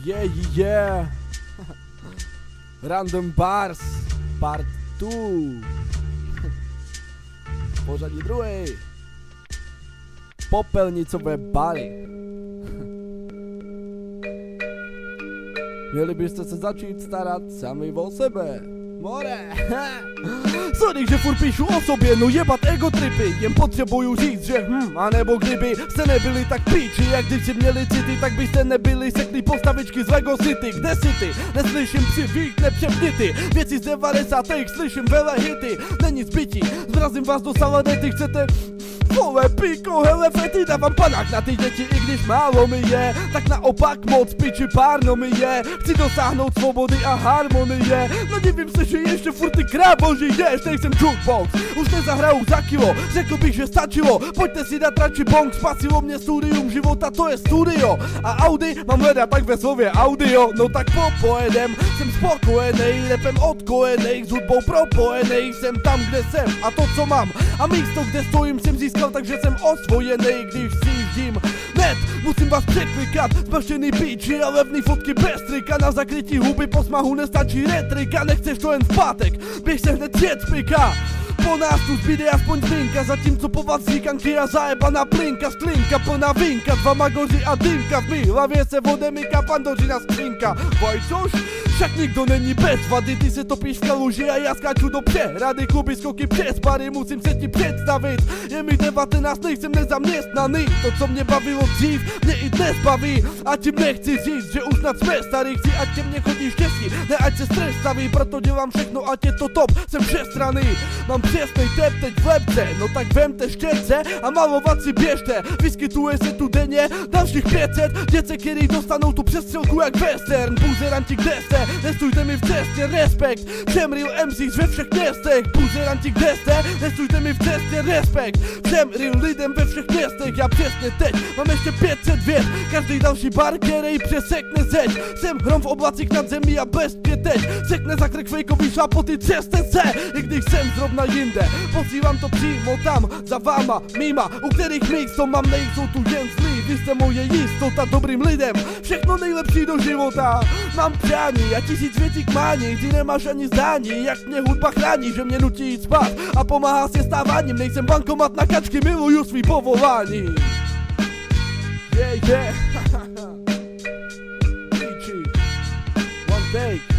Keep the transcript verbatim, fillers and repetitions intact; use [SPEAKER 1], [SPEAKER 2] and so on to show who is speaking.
[SPEAKER 1] Yeah, yeah. Random Bars Part two. Pořadí druhý. Popelnicové bary. Měli byste se začít starat sami o sebe. More. Sorry, že furt píšu o sobě, no jebat egotripy. Jen potřebuju říct, že hm, anebo kdyby jste nebyli tak píči, jak když si měli city, tak byste nebyli seklí postavičky z Lego City. Kde si ty? Neslyším si vík, nepřepnity. Věci z devadesátých slyším vele hity. Není zbytí, zmrazím vás do saladety, chcete... Vole píko, hele fety, dávám panák na ty děti, i když málo mi je. Tak naopak moc piči párno mi je. Chci dosáhnout svobody a harmonie. No divím se, že ještě furt ty krávo žiješ. Nejsem jukebox, už nezahraju za kilo. Řekl bych, že stačilo, pojďte si dát radši bong. Spasilo mě studium života, to je studio. A Audi mám hledat tak ve slově audio. No tak popojedem, jsem spokojenej. Repem odkojenej, s hudbou propojenej. Jsem tam, kde jsem a to co mám. A místo, kde stojím, jsem získal, takže jsem osvojenej, když sjíždím net. Musím vás překlikat, zmašený píči a levný fotky bez trika. Na zakrytí huby po smahu nestačí retrika. Nechceš to jen v pátek, běž se hned jet spika. Po nás tu zbyde aspoň zmínka, zatímco po vás říkanky a zajebaná plinka. Sklinka plná vinka, dva magoři a dýmka. V mý hlavě se vodemyká pandořina skřínka. Vajcoš? Však nikdo není bez vady, ty se topíš v kaluži a já skáču do přehrady. Kluby, skoky přes bary, musím se ti představit. Je mi devatenáct, nejsem nezaměstnaný. To, co mě bavilo dřív, mě i dnes baví. A tím nechci říct, že už nad jsme starý. Chci, ať ke mně chodí štěstí, ne ať se stres staví. Proto dělám všechno, ať je to top, jsem všestranný. Mám přesnej tep teď v lepce, no tak vemte štěrce a malovat si běžte. Vyskytuje se tu denně dalších pět set děce, který dostanou tu přestřelku jak western. Buzeranti, kde jste? Nestůjte mi v cestě, respekt. Všem real em cés ve všech městech. Buzeranti, kde jste? Nestůjte mi v cestě, respekt. Všem real lidem ve všech městech. Já přesně teď mám ještě pět set vět. Každý další bar, který přesekne zeď. Jsem hrom v oblacích nad zemí a blesk je teď. Sekne za krk fejkový šlapoty, třeste se. I když jsem zrovna jinde, posílám to přímo tam, za váma, mýma, u kterých míst to mám, nejsou tu jen zlí. Vy jste moje jistota dobrým lidem, všechno nejlepší do života. Mám přání a tisíc věcí k mání, ty nemáš ani zdání, jak mě hudba chrání, že mě nutí jít spát a pomáhá se stáváním. Nejsem bankomat na kačky, miluju svý povolání. Yeah, yeah. One take.